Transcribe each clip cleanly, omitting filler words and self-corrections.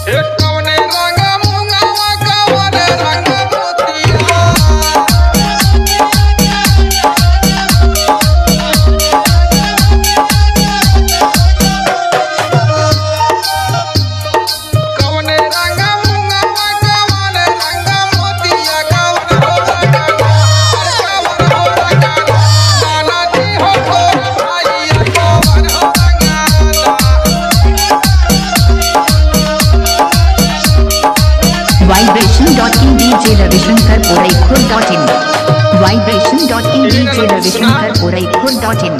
Vibration.in DJ Ravishankar Poraikkhud.in Vibration.in DJ Ravishankar Poraikkhud.in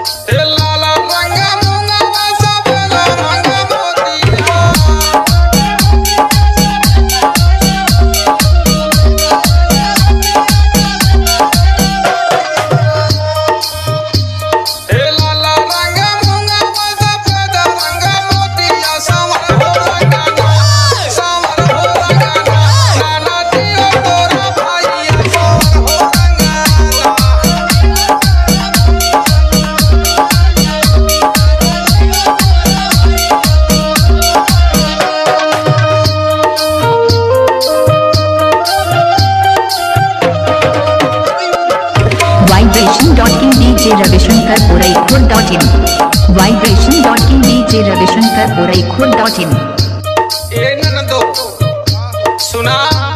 Vibration.in DJ Ravishankar Poraikkhud.in Vibration.in DJ Ravishankar Poraikkhud.in सुना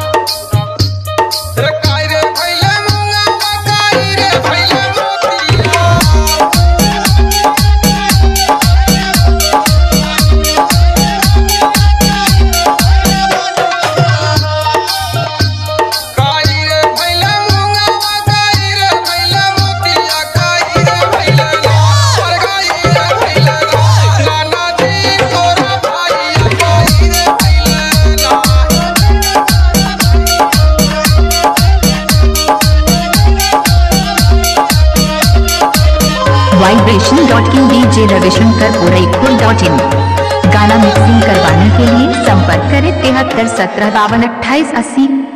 Vibration.in DJ Ravishankar Poraikkhud.in गाना mixing करवाने के लिए संपर्क करें 73 17 52 28 80।